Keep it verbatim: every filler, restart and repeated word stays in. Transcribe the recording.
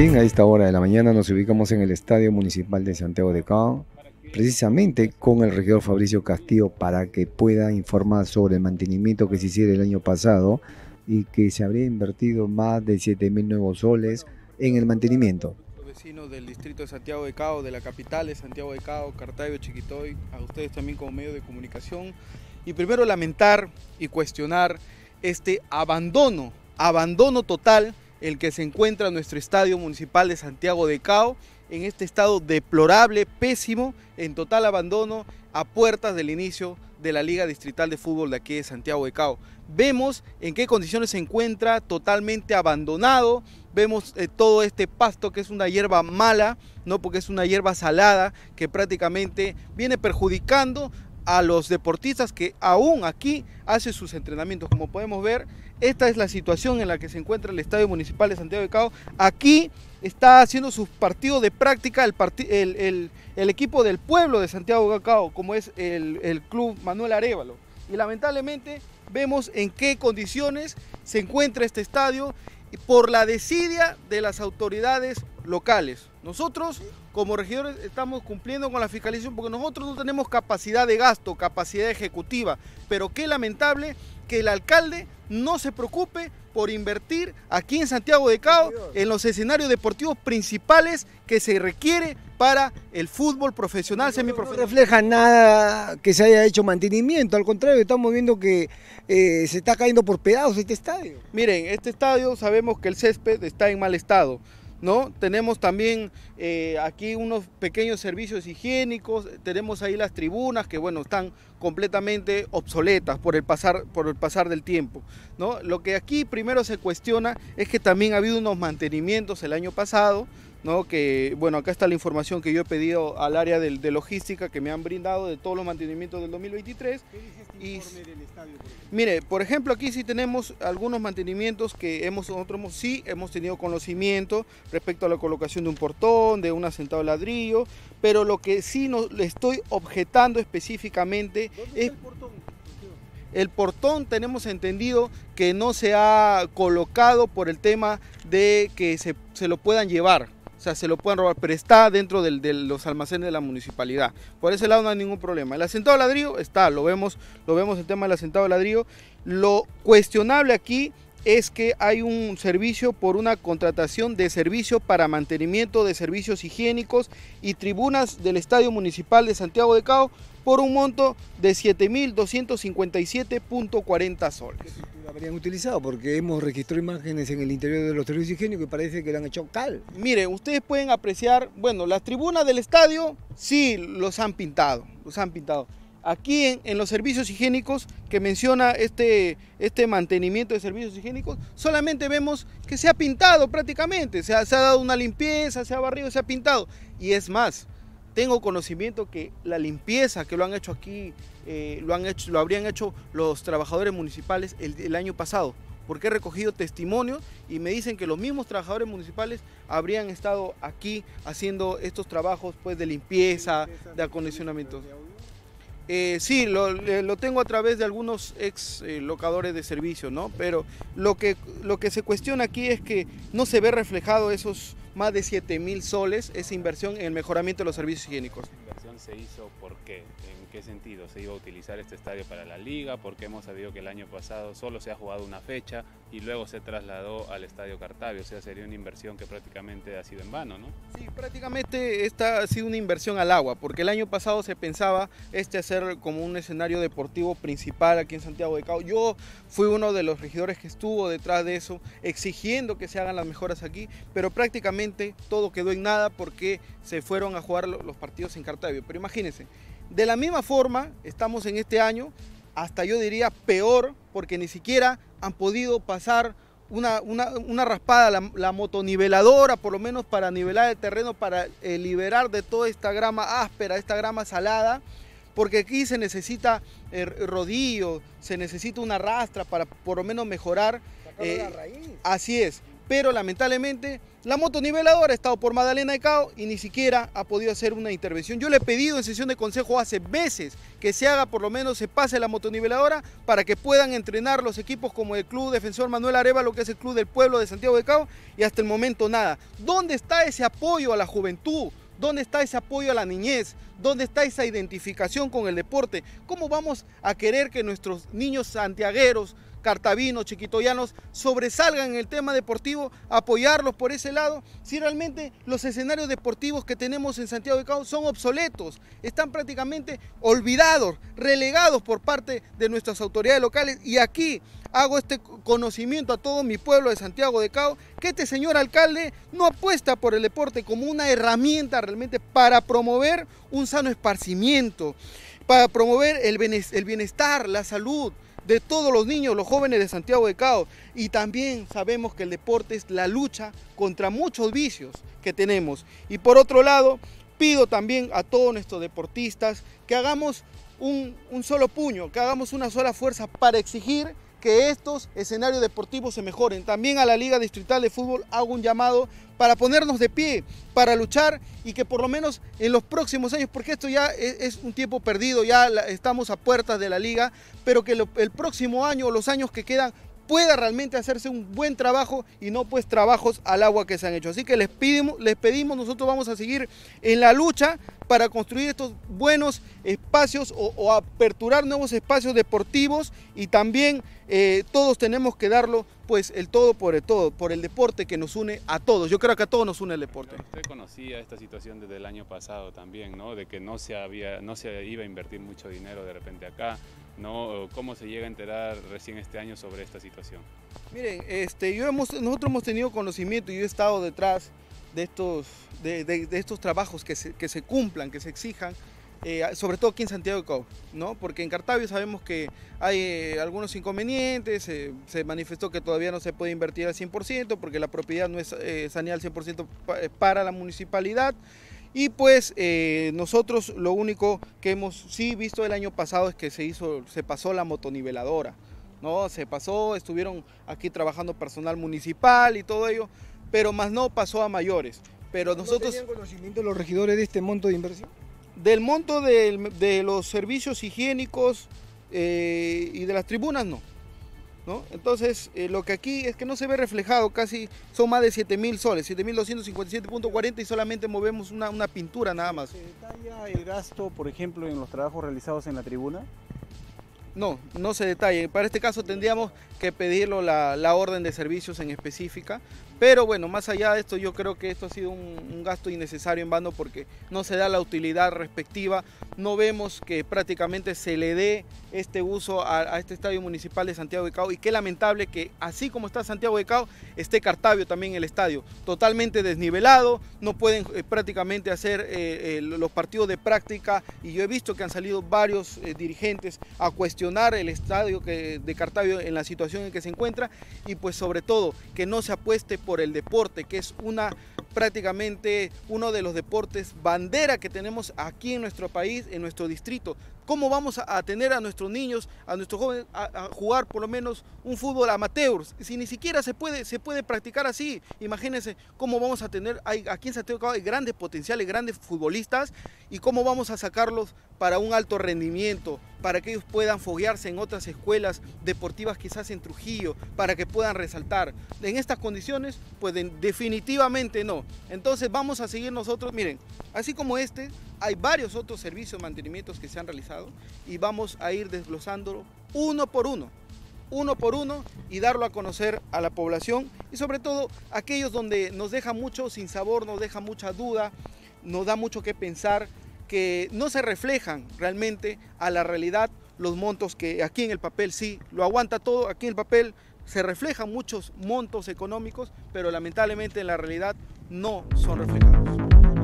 Bien, a esta hora de la mañana nos ubicamos en el Estadio Municipal de Santiago de Cabo, precisamente con el regidor Fabricio Castillo para que pueda informar sobre el mantenimiento que se hiciera el año pasado y que se habría invertido más de siete mil nuevos soles en el mantenimiento. Los vecinos del distrito de Santiago de Cabo, de la capital de Santiago de Cabo, Cartavio, Chiquitoy, a ustedes también como medio de comunicación, y primero lamentar y cuestionar este abandono, abandono total el que se encuentra nuestro estadio municipal de Santiago de Cabo, en este estado deplorable, pésimo, en total abandono, a puertas del inicio de la Liga Distrital de Fútbol de aquí de Santiago de Cabo. Vemos en qué condiciones se encuentra, totalmente abandonado, vemos eh, todo este pasto que es una hierba mala, no porque es una hierba salada, que prácticamente viene perjudicando a los deportistas que aún aquí hacen sus entrenamientos. Como podemos ver, esta es la situación en la que se encuentra el Estadio Municipal de Santiago de Cabo. Aquí está haciendo sus partidos de práctica el, part el, el, el equipo del pueblo de Santiago de Cabo, como es el, el Club Manuel Arévalo. Y lamentablemente vemos en qué condiciones se encuentra este estadio por la desidia de las autoridades locales. Nosotros como regidores estamos cumpliendo con la fiscalización porque nosotros no tenemos capacidad de gasto, capacidad ejecutiva, pero qué lamentable que el alcalde no se preocupe por invertir aquí en Santiago de Cabo en los escenarios deportivos principales que se requiere para el fútbol profesional, semiprofesional. No refleja nada que se haya hecho mantenimiento, al contrario, estamos viendo que eh, se está cayendo por pedazos este estadio. Miren, este estadio sabemos que el césped está en mal estado, ¿no? Tenemos también eh, aquí unos pequeños servicios higiénicos, tenemos ahí las tribunas que bueno, están completamente obsoletas por el pasar, por el pasar del tiempo, ¿no? Lo que aquí primero se cuestiona es que también ha habido unos mantenimientos el año pasado, ¿no? Que bueno, acá está la información que yo he pedido al área de, de logística que me han brindado de todos los mantenimientos del dos mil veintitrés. ¿Qué dice este y, informe del estadio, por ejemplo? Mire, por ejemplo, aquí sí tenemos algunos mantenimientos que hemos, nosotros hemos, sí hemos tenido conocimiento respecto a la colocación de un portón, de un asentado de ladrillo, pero lo que sí no, le estoy objetando específicamente ¿Dónde es... está el portón? El portón tenemos entendido que no se ha colocado por el tema de que se, se lo puedan llevar, o sea, se lo puedan robar, pero está dentro del, de los almacenes de la municipalidad. Por ese lado no hay ningún problema. El asentado de ladrillo está, lo vemos, lo vemos el tema del asentado de ladrillo. Lo cuestionable aquí es que hay un servicio por una contratación de servicio para mantenimiento de servicios higiénicos y tribunas del Estadio Municipal de Santiago de Cabo por un monto de siete mil doscientos cincuenta y siete punto cuarenta soles. Lo habrían utilizado porque hemos registrado imágenes en el interior de los servicios higiénicos y parece que le han hecho cal. Mire, ustedes pueden apreciar, bueno, las tribunas del estadio sí los han pintado, los han pintado. Aquí en, en los servicios higiénicos que menciona este, este mantenimiento de servicios higiénicos, solamente vemos que se ha pintado prácticamente, se ha, se ha dado una limpieza, se ha barrido, se ha pintado. Y es más, tengo conocimiento que la limpieza que lo han hecho aquí, eh, lo, han hecho, lo habrían hecho los trabajadores municipales el, el año pasado, porque he recogido testimonios y me dicen que los mismos trabajadores municipales habrían estado aquí haciendo estos trabajos pues, de limpieza, de acondicionamiento. Eh, sí, lo, lo tengo a través de algunos ex eh, locadores de servicio, ¿no? Pero lo que, lo que se cuestiona aquí es que no se ve reflejado esos más de siete mil soles, esa inversión en el mejoramiento de los servicios higiénicos. ¿Esta inversión se hizo por qué? ¿En qué sentido? ¿Se iba a utilizar este estadio para la liga? Porque hemos sabido que el año pasado solo se ha jugado una fecha y luego se trasladó al estadio Cartavio, o sea, sería una inversión que prácticamente ha sido en vano, ¿no? Sí, prácticamente esta ha sido una inversión al agua, porque el año pasado se pensaba este hacer como un escenario deportivo principal aquí en Santiago de Cabo. Yo fui uno de los regidores que estuvo detrás de eso, exigiendo que se hagan las mejoras aquí, pero prácticamente todo quedó en nada porque se fueron a jugar los partidos en Cartavio. Pero imagínense, de la misma forma estamos en este año, hasta yo diría peor, porque ni siquiera han podido pasar una, una, una raspada, la, la motoniveladora, por lo menos para nivelar el terreno, para eh, liberar de toda esta grama áspera, esta grama salada, porque aquí se necesita eh, rodillo, se necesita una rastra para por lo menos mejorar. Sacarlo de la raíz. Así es. pero lamentablemente la motoniveladora ha estado por Magdalena de Cao y ni siquiera ha podido hacer una intervención. Yo le he pedido en sesión de consejo hace meses que se haga, por lo menos se pase la motoniveladora para que puedan entrenar los equipos como el Club Defensor Manuel Arévalo, que es el Club del Pueblo de Santiago de Cao, y hasta el momento nada. ¿Dónde está ese apoyo a la juventud? ¿Dónde está ese apoyo a la niñez? ¿Dónde está esa identificación con el deporte? ¿Cómo vamos a querer que nuestros niños santiagueros, cartavinos, chiquitoyanos sobresalgan en el tema deportivo, apoyarlos por ese lado, si realmente los escenarios deportivos que tenemos en Santiago de Cao son obsoletos, están prácticamente olvidados, relegados por parte de nuestras autoridades locales? Y aquí hago este conocimiento a todo mi pueblo de Santiago de Cao, que este señor alcalde no apuesta por el deporte como una herramienta realmente para promover un sano esparcimiento, para promover el bienestar, la salud de todos los niños, los jóvenes de Santiago de Cao. Y también sabemos que el deporte es la lucha contra muchos vicios que tenemos. Y por otro lado, pido también a todos nuestros deportistas que hagamos un, un solo puño, que hagamos una sola fuerza para exigir que estos escenarios deportivos se mejoren. También a la Liga Distrital de Fútbol hago un llamado para ponernos de pie, para luchar y que por lo menos en los próximos años, porque esto ya es, es un tiempo perdido, ya la, estamos a puertas de la liga, pero que lo, el próximo año o los años que quedan pueda realmente hacerse un buen trabajo y no pues trabajos al agua que se han hecho. Así que les pedimos, les pedimos, nosotros vamos a seguir en la lucha para construir estos buenos espacios o, o aperturar nuevos espacios deportivos, y también eh, todos tenemos que darlo pues el todo por el todo, por el deporte que nos une a todos. Yo creo que a todos nos une el deporte. Usted conocía esta situación desde el año pasado también, ¿no? De que no se había, no se iba a invertir mucho dinero de repente acá, ¿no? ¿Cómo se llega a enterar recién este año sobre esta situación? Miren, este, yo hemos, nosotros hemos tenido conocimiento y yo he estado detrás de estos, de, de, de estos trabajos que se, que se cumplan, que se exijan, eh, sobre todo aquí en Santiago de Cao, ¿no? Porque en Cartavio sabemos que hay eh, algunos inconvenientes, eh, se manifestó que todavía no se puede invertir al cien por ciento porque la propiedad no es eh, saneada al cien por ciento para la municipalidad. Y pues eh, nosotros lo único que hemos sí visto el año pasado es que se hizo, se pasó la motoniveladora, ¿no? Se pasó, estuvieron aquí trabajando personal municipal y todo ello, pero más no pasó a mayores. Pero nosotros... ¿No tenían conocimiento los regidores de este monto de inversión? Del monto de, de los servicios higiénicos eh, y de las tribunas no. ¿No? Entonces, eh, lo que aquí es que no se ve reflejado, casi son más de siete mil soles, siete mil doscientos cincuenta y siete punto cuarenta, y solamente movemos una, una pintura nada más. ¿Se detalla el gasto, por ejemplo, en los trabajos realizados en la tribuna? No, no se detalla. Para este caso tendríamos que pedirlo la, la orden de servicios en específica, pero bueno, más allá de esto, yo creo que esto ha sido un, un gasto innecesario en vano porque no se da la utilidad respectiva. No vemos que prácticamente se le dé este uso a, a este estadio municipal de Santiago de Cao, y qué lamentable que así como está Santiago de Cao, esté Cartavio también en el estadio, totalmente desnivelado, no pueden eh, prácticamente hacer eh, eh, los partidos de práctica, y yo he visto que han salido varios eh, dirigentes a cuestionar el estadio que, de Cartavio en la situación en que se encuentra, y pues sobre todo que no se apueste por el deporte, que es una prácticamente uno de los deportes bandera que tenemos aquí en nuestro país, en nuestro distrito. ¿Cómo vamos a, a tener a nuestros niños, a nuestros jóvenes a, a jugar por lo menos un fútbol amateur? Si ni siquiera se puede, se puede practicar así, imagínense cómo vamos a tener, hay, aquí en Santiago de Cao hay grandes potenciales, grandes futbolistas, y cómo vamos a sacarlos para un alto rendimiento, para que ellos puedan foguearse en otras escuelas deportivas, quizás en Trujillo, para que puedan resaltar. En estas condiciones, pues de, definitivamente no. Entonces vamos a seguir nosotros, miren, así como este, hay varios otros servicios de mantenimientos que se han realizado, y vamos a ir desglosándolo uno por uno, uno por uno, y darlo a conocer a la población, y sobre todo aquellos donde nos deja mucho sin sabor, nos deja mucha duda, nos da mucho que pensar, que no se reflejan realmente a la realidad los montos que aquí en el papel sí lo aguanta todo. Aquí en el papel se reflejan muchos montos económicos, pero lamentablemente en la realidad no son reflejados.